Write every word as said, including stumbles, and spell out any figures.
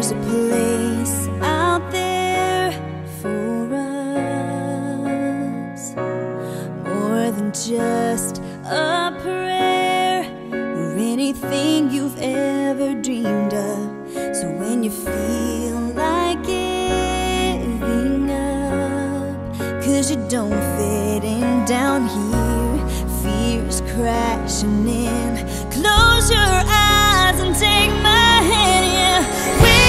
There's a place out there for us, more than just a prayer or anything you've ever dreamed of. So when you feel like giving up, 'cause you don't fit in down here, fear's crashing in, close your eyes and take my hand, yeah.